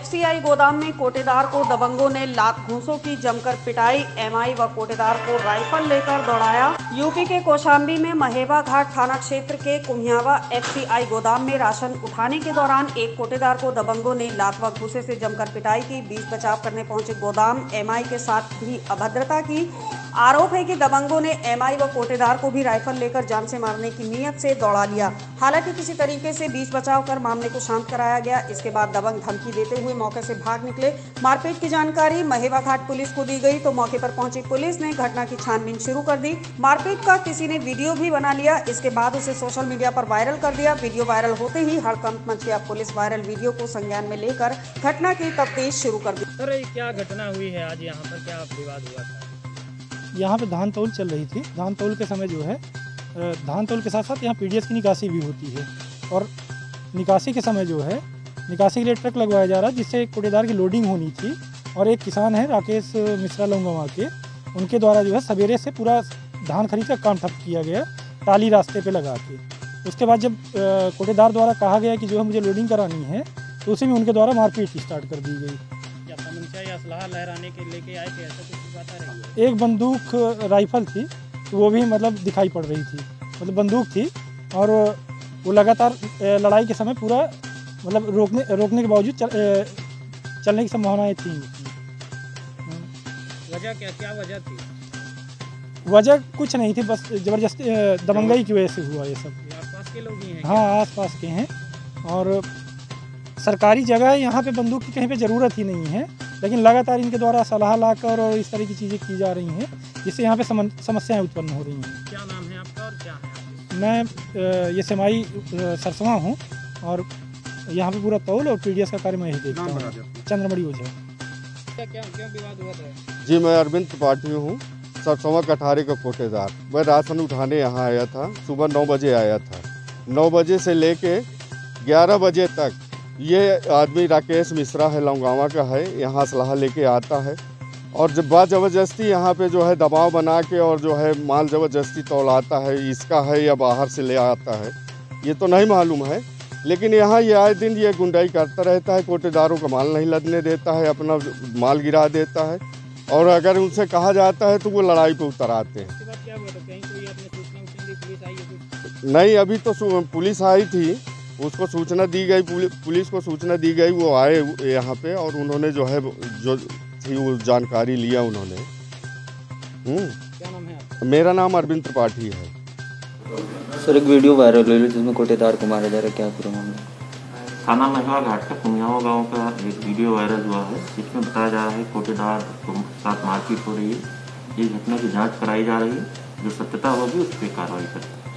FCI गोदाम में कोटेदार को दबंगों ने लाख घूंसों की जमकर पिटाई। एमआई व कोटेदार को राइफल लेकर दौड़ाया। यूपी के कौशाम्बी में महेबा घाट थाना क्षेत्र के कुम्हियावा एफसीआई गोदाम में राशन उठाने के दौरान एक कोटेदार को दबंगों ने लात व घूंसे से जमकर पिटाई की। बीच बचाव करने पहुंचे गोदाम एमआई के साथ भी अभद्रता की। आरोप है कि दबंगों ने एमआई व कोटेदार को भी राइफल लेकर जान से मारने की नीयत से दौड़ा लिया। हालांकि किसी तरीके से बीच बचाव कर मामले को शांत कराया गया। इसके बाद दबंग धमकी देते हुए मौके से भाग निकले। मारपीट की जानकारी महेबा घाट पुलिस को दी गई तो मौके पर पहुंची पुलिस ने घटना की छानबीन शुरू कर दी। मारपीट का किसी ने वीडियो भी बना लिया। इसके बाद उसे सोशल मीडिया पर वायरल कर दिया। वीडियो वायरल होते ही हड़कंप मच गया। पुलिस वायरल वीडियो को संज्ञान में लेकर घटना की तफ्तीश शुरू कर दी। सर, क्या घटना हुई है आज यहाँ पर, क्या विवाद हुआ था? यहाँ पे धान तौल चल रही थी। धान तौल के समय जो है धान तौल के साथ साथ यहाँ पीडीएस की निकासी भी होती है और निकासी के समय जो है निकासी के लिए ट्रक लगवाया जा रहा है जिससे एक कोटेदार की लोडिंग होनी थी। और एक किसान है राकेश मिश्रा लौंगवा के, उनके द्वारा जो है सवेरे से पूरा धान खरीद का काम ठप किया गया टाली रास्ते पे लगा के। उसके बाद जब कोटेदार द्वारा कहा गया कि जो है मुझे लोडिंग करानी है तो उसी में उनके द्वारा मारपीट स्टार्ट कर दी गई। या असलहा लहराने के लेके आए थे, ऐसा कुछ बता रही है? एक बंदूक राइफल थी तो वो भी मतलब दिखाई पड़ रही थी, मतलब बंदूक थी और वो लगातार लड़ाई के समय पूरा मतलब रोकने के बावजूद चलने की संभावनाएं थी। वजह क्या वजह थी? वजह कुछ नहीं थी, बस जबरदस्ती दबंगई की वजह से हुआ ये सब। आसपास के लोग ही हैं? हाँ, आसपास के हैं और सरकारी जगह है, यहाँ पे बंदूक की कहीं पे ज़रूरत ही नहीं है, लेकिन लगातार इनके द्वारा सलाह लाकर और इस तरह की चीज़ें की जा रही हैं जिससे यहाँ पे समस्याएं उत्पन्न हो रही हैं। क्या नाम है आपका और क्या है? मैं ये सेमाई सरसवा हूँ और यहाँ पे पूरा तौल और पीडीएस का कार्य मैं ही देखता हूँ। चंद्रमणि ओझा। क्यों विवाद हुआ था? जी, मैं अरविंद त्रिपाठी हूँ, सरसवा कठारे का कोटेदार। मैं राशन उठाने यहाँ आया था, सुबह 9 बजे आया था। 9 बजे से लेके 11 बजे तक ये आदमी राकेश मिश्रा है, लौंगावा का है, यहाँ सलाह लेके आता है और जब बात ज़बरदस्ती यहाँ पे जो है दबाव बना के और जो है माल ज़बरदस्ती तौलाता है। इसका है या बाहर से ले आता है ये तो नहीं मालूम है, लेकिन यहाँ ये आए दिन ये गुंडाई करता रहता है। कोटेदारों का माल नहीं लदने देता है, अपना माल गिरा देता है और अगर उनसे कहा जाता है तो वो लड़ाई पे उतर आते हैं। नहीं, अभी तो पुलिस आई थी, उसको सूचना दी गई, पुलिस को सूचना दी गई, वो आए यहाँ पे और उन्होंने जो है जो थी वो जानकारी लिया उन्होंने। क्या नाम है आपका? मेरा नाम अरविंद त्रिपाठी है। सर, एक वीडियो वायरल हुई जिसमें कोटेदार को मारा जा रहा है, क्या पूरा मामला? थाना महेबा घाट का कुम्हियावा गाँव का एक वीडियो वायरल हुआ है जिसमें बताया जा रहा है कोटेदार के साथ मारपीट हो रही है। इस घटना की जाँच कराई जा रही है, जो सत्यता होगी उस पर कार्रवाई करें।